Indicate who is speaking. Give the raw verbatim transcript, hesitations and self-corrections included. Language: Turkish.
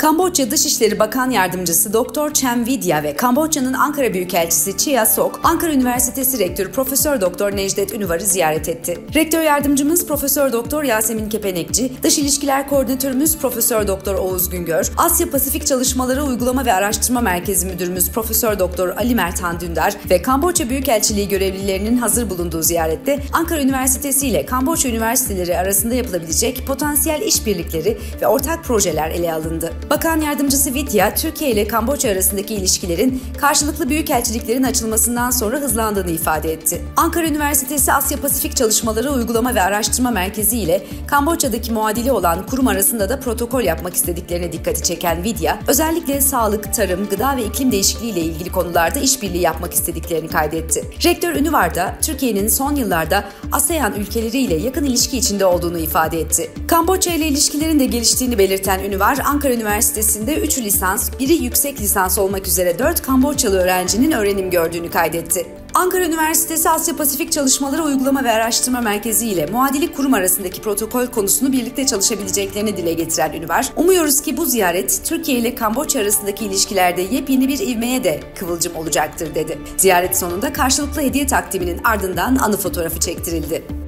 Speaker 1: Kamboçya Dışişleri Bakan Yardımcısı Doktor Chem Vidya ve Kamboçya'nın Ankara Büyükelçisi Chia Sok, Ankara Üniversitesi Rektörü Profesör Doktor Necdet Ünüvar'ı ziyaret etti. Rektör Yardımcımız Profesör Doktor Yasemin Kepenekçi, Dış İlişkiler Koordinatörümüz Profesör Doktor Oğuz Güngör, Asya Pasifik Çalışmaları Uygulama ve Araştırma Merkezi Müdürümüz Profesör Doktor Ali Merthan Dündar ve Kamboçya Büyükelçiliği görevlilerinin hazır bulunduğu ziyarette Ankara Üniversitesi ile Kamboçya Üniversiteleri arasında yapılabilecek potansiyel işbirlikleri ve ortak projeler ele alındı. Bakan Yardımcısı Vidya, Türkiye ile Kamboçya arasındaki ilişkilerin karşılıklı büyükelçiliklerin açılmasından sonra hızlandığını ifade etti. Ankara Üniversitesi Asya Pasifik Çalışmaları Uygulama ve Araştırma Merkezi ile Kamboçya'daki muadili olan kurum arasında da protokol yapmak istediklerine dikkati çeken Vidya, özellikle sağlık, tarım, gıda ve iklim değişikliği ile ilgili konularda işbirliği yapmak istediklerini kaydetti. Rektör Ünüvar da Türkiye'nin son yıllarda ASEAN ülkeleriyle yakın ilişki içinde olduğunu ifade etti. Kamboçya ile ilişkilerin de geliştiğini belirten Ünüvar, Ankara Üniversitesi'nde üç lisans, biri yüksek lisans olmak üzere dört Kamboçyalı öğrencinin öğrenim gördüğünü kaydetti. Ankara Üniversitesi Asya Pasifik Çalışmaları Uygulama ve Araştırma Merkezi ile muadili kurum arasındaki protokol konusunu birlikte çalışabileceklerini dile getiren Ünüvar, umuyoruz ki bu ziyaret Türkiye ile Kamboçya arasındaki ilişkilerde yepyeni bir ivmeye de kıvılcım olacaktır dedi. Ziyaret sonunda karşılıklı hediye takdiminin ardından anı fotoğrafı çektirildi.